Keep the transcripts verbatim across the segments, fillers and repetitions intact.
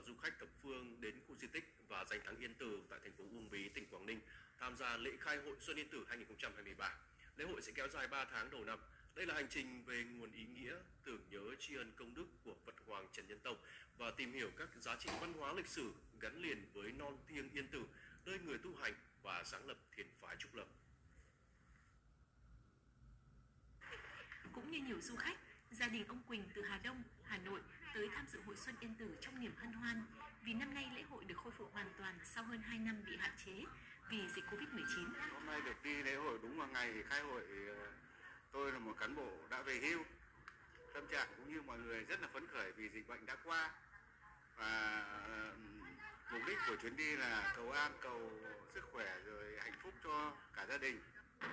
du khách thập phương đến khu di tích và danh thắng Yên Tử tại thành phố Uông Bí, tỉnh Quảng Ninh tham gia lễ khai hội Xuân Yên Tử hai nghìn không trăm hai mươi ba. Lễ hội sẽ kéo dài ba tháng đầu năm. Đây là hành trình về nguồn ý nghĩa, tưởng nhớ tri ân công đức của Phật Hoàng Trần Nhân Tông và tìm hiểu các giá trị văn hóa lịch sử gắn liền với non thiêng Yên Tử, nơi người tu hành và sáng lập thiền phái Trúc Lâm. Cũng như nhiều du khách, gia đình ông Quỳnh từ Hà Đông, Hà Nội tới tham dự hội Xuân Yên Tử trong niềm hân hoan vì năm nay lễ hội được khôi phục hoàn toàn sau hơn hai năm bị hạn chế vì dịch Covid mười chín. Hôm nay được đi lễ hội đúng vào ngày khai hội, tôi là một cán bộ đã về hưu, tâm trạng cũng như mọi người rất là phấn khởi vì dịch bệnh đã qua, và mục đích của chuyến đi là cầu an, cầu sức khỏe rồi hạnh phúc cho cả gia đình.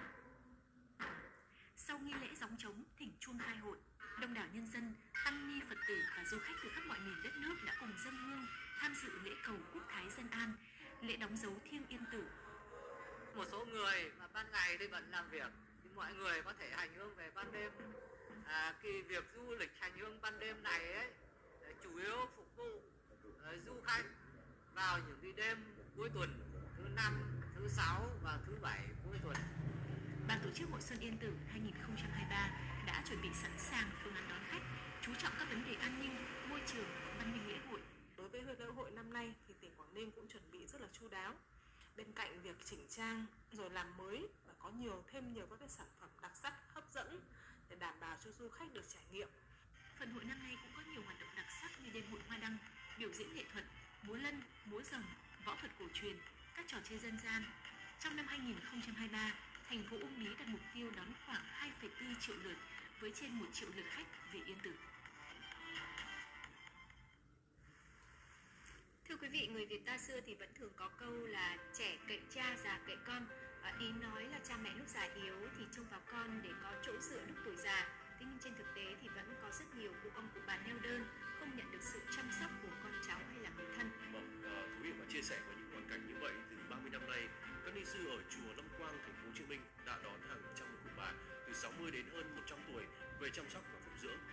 Sau nghi lễ gióng trống, thỉnh chuông khai hội, đông đảo nhân dân, tăng ni Phật tử và du khách từ khắp mọi miền đất nước đã cùng dâng hương tham dự lễ cầu quốc thái dân an, lễ đóng dấu thiêng Yên Tử. Một số người mà ban ngày thì vẫn làm việc, thì mọi người có thể hành hương về ban đêm. À, cái việc du lịch hành hương ban đêm này ấy chủ yếu phục vụ uh, du khách vào những cái đêm cuối tuần, thứ năm, thứ sáu và thứ bảy cuối tuần. Ban tổ chức hội Xuân Yên Tử hai nghìn không trăm hai mươi ba đã chuẩn bị sẵn sàng phương án đón khách, chú trọng các vấn đề an ninh, môi trường, văn minh lễ hội. Đối với lễ hội năm nay thì tỉnh Quảng Ninh cũng chuẩn bị rất là chu đáo. Bên cạnh việc chỉnh trang rồi làm mới và có nhiều thêm nhiều các cái sản phẩm đặc sắc hấp dẫn để đảm bảo cho du khách được trải nghiệm. Phần hội năm nay cũng có nhiều hoạt động đặc sắc như đêm hội hoa đăng, biểu diễn nghệ thuật, múa lân, múa rồng, võ thuật cổ truyền, các trò chơi dân gian. Trong năm hai nghìn không trăm hai mươi ba, thành phố Uông Bí đặt mục tiêu đón khoảng hai phẩy bốn triệu lượt với trên một triệu lượt khách về Yên Tử. Thưa quý vị, người Việt ta xưa thì vẫn thường có câu là trẻ cậy cha, già cậy con. À, ý nói là cha mẹ lúc già yếu thì trông vào con để có chỗ dựa lúc tuổi già. Thế nhưng trên thực tế thì vẫn có rất nhiều cụ ông cụ bà neo đơn, không nhận được sự chăm sóc của con cháu hay là người thân. Vâng, uh, quý vị và chia sẻ với những hoàn cảnh như vậy, từ ba mươi năm nay, các ni sư ở chùa Lâm Quang, thành phố Hồ Chí Minh đã đón hàng trăm cụ bà từ sáu mươi đến hơn một trăm tuổi về chăm sóc và phụng dưỡng.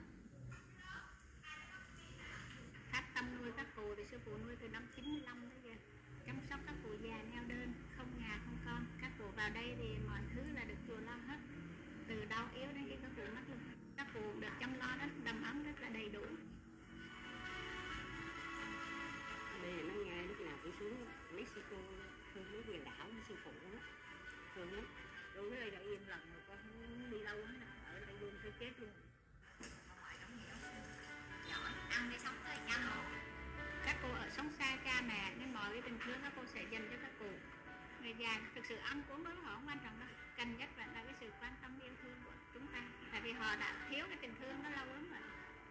Khách tâm nuôi các cụ thì sư phụ nuôi từ năm chín mươi lăm tới giờ, chăm sóc các cụ già neo đơn, không nhà không con. Các cụ vào đây thì mọi thứ là được chùa lo hết, từ đau yếu đến khi các cụ mất luôn. Các cụ được chăm lo rất đầm ấm, rất là đầy đủ. Đây là năm ngày lúc nào cũng xuống Mexico thương mấy quyền đảo với sư phụ đó, thương lắm. Đối với đây là yên lặng rồi, con không đi đâu hết, ở đây luôn tới chết luôn. Nhỏ ăn để sống tới trăm hộ. Các cô ở sống xa cha mẹ nên mọi cái tình thương các cô sẽ dành cho các cụ. Người già thực sự ăn uống đối với họ không quan trọng đâu, cần nhất là, là cái sự quan tâm yêu thương của chúng ta, tại vì họ đã thiếu cái tình thương đó lâu lắm rồi.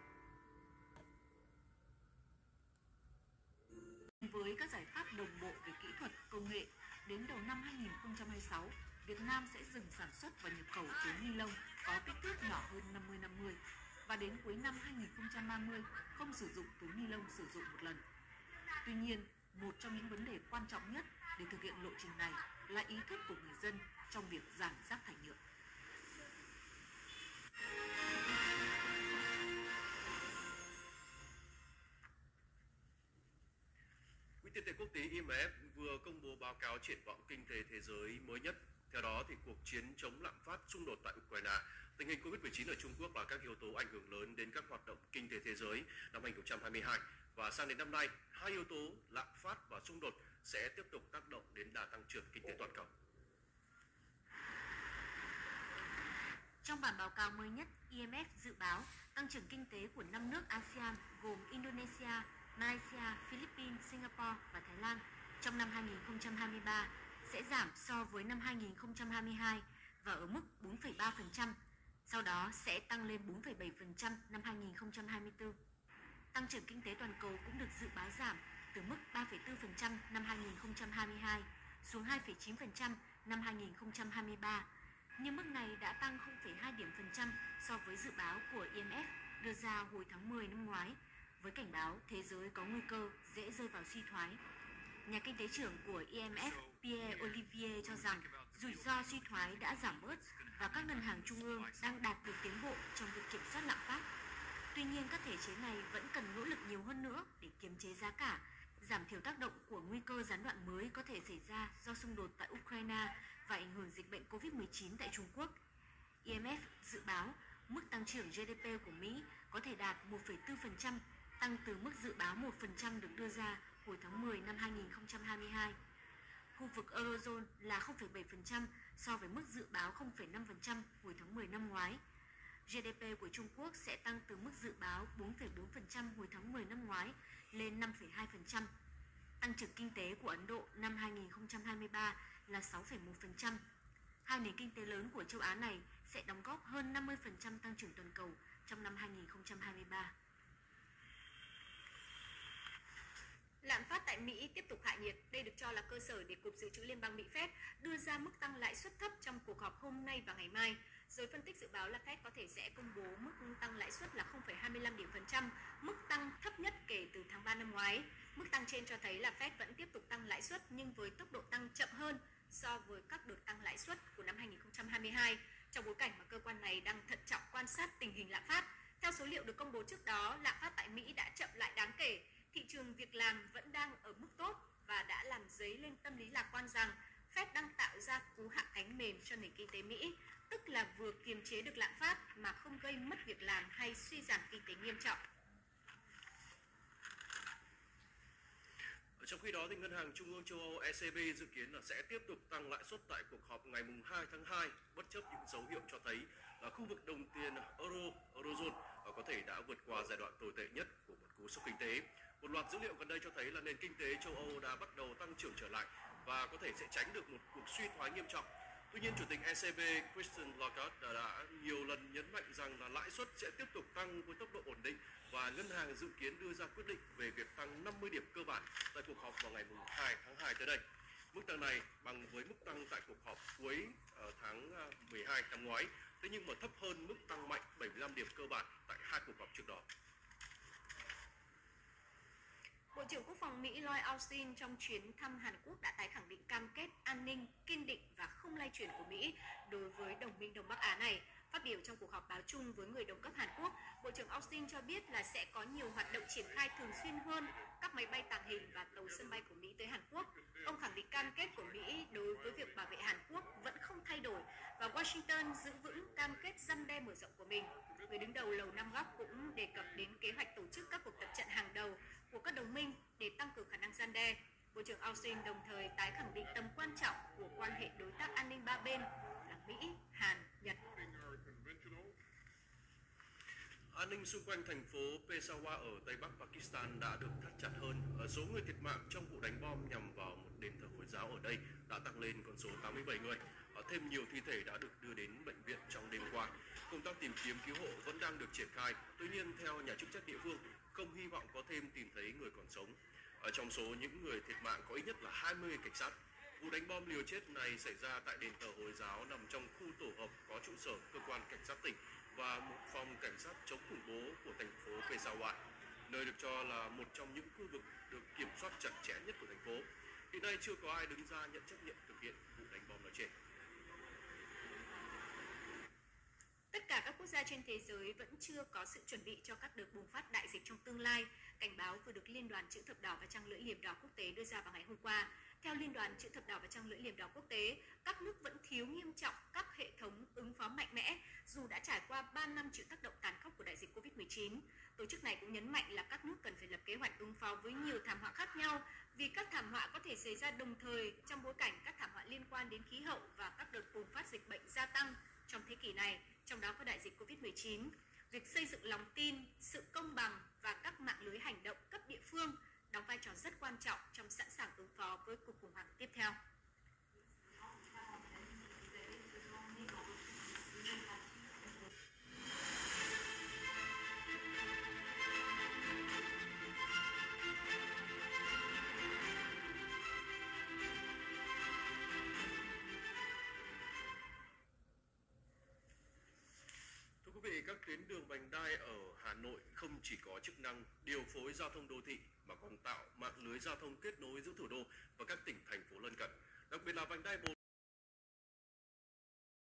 Với các giải pháp đồng bộ về kỹ thuật, công nghệ, đến đầu năm hai nghìn không trăm hai mươi sáu, Việt Nam sẽ dừng sản xuất và nhập khẩu túi ni lông có kích thước nhỏ hơn năm mươi năm mươi và đến cuối năm hai nghìn không trăm ba mươi không sử dụng túi ni lông sử dụng một lần. Tuy nhiên, một trong những vấn đề quan trọng nhất để thực hiện lộ trình này là ý thức của người dân trong việc giảm rác thải nhựa. Quỹ tiền tệ quốc tế I M F vừa công bố báo cáo triển vọng kinh tế thế giới mới nhất. Theo đó, thì cuộc chiến chống lạm phát, xung đột tại Ukraine, tình hình Covid mười chín ở Trung Quốc là các yếu tố ảnh hưởng lớn đến các hoạt động kinh tế thế giới năm hai nghìn không trăm hai mươi hai. Và sang đến năm nay, hai yếu tố lạm phát và xung đột sẽ tiếp tục tác động đến đà tăng trưởng kinh tế toàn cầu. Trong bản báo cáo mới nhất, I M F dự báo tăng trưởng kinh tế của năm nước a sê an gồm Indonesia, Malaysia, Philippines, Singapore và Thái Lan trong năm hai nghìn không trăm hai mươi ba sẽ giảm so với năm hai nghìn không trăm hai mươi hai và ở mức bốn phẩy ba phần trăm, sau đó sẽ tăng lên bốn phẩy bảy phần trăm năm hai nghìn không trăm hai mươi tư. Tăng trưởng kinh tế toàn cầu cũng được dự báo giảm từ mức ba phẩy bốn phần trăm năm hai nghìn không trăm hai mươi hai xuống hai phẩy chín phần trăm năm hai nghìn không trăm hai mươi ba, nhưng mức này đã tăng không phẩy hai điểm phần trăm so với dự báo của I M F đưa ra hồi tháng mười năm ngoái, với cảnh báo thế giới có nguy cơ dễ rơi vào suy thoái. Nhà kinh tế trưởng của I M F Pierre Olivier cho rằng rủi ro suy thoái đã giảm bớt và các ngân hàng trung ương đang đạt được tiến bộ trong việc kiểm soát lạm phát. Tuy nhiên, các thể chế này vẫn cần nỗ lực nhiều hơn nữa để kiềm chế giá cả, giảm thiểu tác động của nguy cơ gián đoạn mới có thể xảy ra do xung đột tại Ukraine và ảnh hưởng dịch bệnh covid mười chín tại Trung Quốc. i em ép dự báo mức tăng trưởng giê đê pê của Mỹ có thể đạt một phẩy bốn phần trăm, tăng từ mức dự báo một phần trăm được đưa ra hồi tháng mười năm hai nghìn không trăm hai mươi hai. Khu vực Eurozone là không phẩy bảy phần trăm so với mức dự báo không phẩy năm phần trăm hồi tháng mười năm ngoái. giê đê pê của Trung Quốc sẽ tăng từ mức dự báo bốn phẩy bốn phần trăm hồi tháng mười năm ngoái lên năm phẩy hai phần trăm. Tăng trưởng kinh tế của Ấn Độ năm hai nghìn không trăm hai mươi ba là sáu phẩy một phần trăm. Hai nền kinh tế lớn của châu Á này sẽ đóng góp hơn năm mươi phần trăm tăng trưởng toàn cầu trong năm hai nghìn không trăm hai mươi ba. Lạm phát tại Mỹ tiếp tục hạ nhiệt. Đây được cho là cơ sở để Cục Dự trữ Liên bang Mỹ Fed đưa ra mức tăng lãi suất thấp trong cuộc họp hôm nay và ngày mai. Giới phân tích dự báo là Fed có thể sẽ công bố mức tăng lãi suất là không phẩy hai mươi lăm điểm phần trăm, mức tăng thấp nhất kể từ tháng ba năm ngoái. Mức tăng trên cho thấy là Fed vẫn tiếp tục tăng lãi suất nhưng với tốc độ tăng chậm hơn so với các đợt tăng lãi suất của năm hai nghìn không trăm hai mươi hai, trong bối cảnh mà cơ quan này đang thận trọng quan sát tình hình lạm phát. Theo số liệu được công bố trước đó, lạm phát tại Mỹ đã chậm lại đáng kể. Thị trường việc làm vẫn đang ở mức tốt và đã làm dấy lên tâm lý lạc quan rằng Fed đang tạo ra cú hạ cánh mềm cho nền kinh tế Mỹ, tức là vừa kiềm chế được lạm phát mà không gây mất việc làm hay suy giảm kinh tế nghiêm trọng. Trong khi đó, thì Ngân hàng Trung ương châu Âu e xê bê dự kiến là sẽ tiếp tục tăng lãi suất tại cuộc họp ngày hai tháng hai, bất chấp những dấu hiệu cho thấy là khu vực đồng tiền Euro, Eurozone có thể đã vượt qua giai đoạn tồi tệ nhất của một cú sốc kinh tế. Một loạt dữ liệu gần đây cho thấy là nền kinh tế châu Âu đã bắt đầu tăng trưởng trở lại và có thể sẽ tránh được một cuộc suy thoái nghiêm trọng. Tuy nhiên, Chủ tịch e xê bê Christine Lagarde đã, đã nhiều lần nhấn mạnh rằng là lãi suất sẽ tiếp tục tăng với tốc độ ổn định và ngân hàng dự kiến đưa ra quyết định về việc tăng năm mươi điểm cơ bản tại cuộc họp vào ngày hai tháng hai tới đây. Mức tăng này bằng với mức tăng tại cuộc họp cuối tháng mười hai năm ngoái, thế nhưng mà thấp hơn mức tăng mạnh bảy mươi lăm điểm cơ bản tại hai cuộc họp trước đó. Bộ trưởng Quốc phòng Mỹ Lloyd Austin trong chuyến thăm Hàn Quốc đã tái khẳng định cam kết an ninh, kiên định và không lay chuyển của Mỹ đối với đồng minh Đông Bắc Á này. Phát biểu trong cuộc họp báo chung với người đồng cấp Hàn Quốc, Bộ trưởng Austin cho biết là sẽ có nhiều hoạt động triển khai thường xuyên hơn các máy bay tàng hình và tàu sân bay của Mỹ tới Hàn Quốc. Ông khẳng định cam kết của Mỹ đối với việc bảo vệ Hàn Quốc vẫn không thay đổi và Washington giữ vững cam kết răn đe mở rộng của mình. Người đứng đầu Lầu Năm Góc cũng đề cập đến kế hoạch tổ chức các cuộc tập trận hàng đầu của các đồng minh để tăng cường khả năng răn đe. Bộ trưởng Austin đồng thời tái khẳng định tầm quan trọng của quan hệ đối tác an ninh ba bên là Mỹ, Hàn, Nhật. An ninh xung quanh thành phố Peshawar ở Tây Bắc Pakistan đã được thắt chặt hơn. Số người thiệt mạng trong vụ đánh bom nhằm vào một đền thờ Hồi giáo ở đây đã tăng lên con số tám mươi bảy người. Thêm nhiều thi thể đã được đưa đến bệnh viện trong đêm qua. Công tác tìm kiếm cứu hộ vẫn đang được triển khai. Tuy nhiên, theo nhà chức trách địa phương, không hy vọng có thêm tìm thấy người còn sống. Ở trong số những người thiệt mạng có ít nhất là hai mươi cảnh sát. Vụ đánh bom liều chết này xảy ra tại đền thờ Hồi giáo nằm trong khu tổ hợp có trụ sở cơ quan cảnh sát tỉnh và một phòng cảnh sát chống khủng bố của thành phố Peshawar, nơi được cho là một trong những khu vực được kiểm soát chặt chẽ nhất của thành phố. Hiện nay chưa có ai đứng ra nhận trách nhiệm thực hiện vụ đánh bom nói trên. Tất cả các quốc gia trên thế giới vẫn chưa có sự chuẩn bị cho các đợt bùng phát đại dịch trong tương lai. Cảnh báo vừa được Liên đoàn Chữ thập đỏ và Trăng lưỡi liềm đỏ quốc tế đưa ra vào ngày hôm qua. Theo Liên đoàn Chữ thập đỏ và Trăng lưỡi liềm đỏ quốc tế, các nước vẫn thiếu nghiêm trọng các hệ thống ứng phó mạnh mẽ dù đã trải qua ba năm chịu tác động tàn khốc của đại dịch covid mười chín. Tổ chức này cũng nhấn mạnh là các nước cần phải lập kế hoạch ứng phó với nhiều thảm họa khác nhau vì các thảm họa có thể xảy ra đồng thời trong bối cảnh các thảm họa liên quan đến khí hậu và các đợt bùng phát dịch bệnh gia tăng trong thế kỷ này, trong đó có đại dịch covid mười chín. Việc xây dựng lòng tin, sự công bằng và các mạng lưới hành động cấp địa phương đóng vai trò rất quan trọng trong sẵn sàng ứng phó với cuộc khủng hoảng tiếp theo. Các tuyến đường vành đai ở Hà Nội không chỉ có chức năng điều phối giao thông đô thị mà còn tạo mạng lưới giao thông kết nối giữa thủ đô và các tỉnh thành phố lân cận. Đặc biệt là vành đai bốn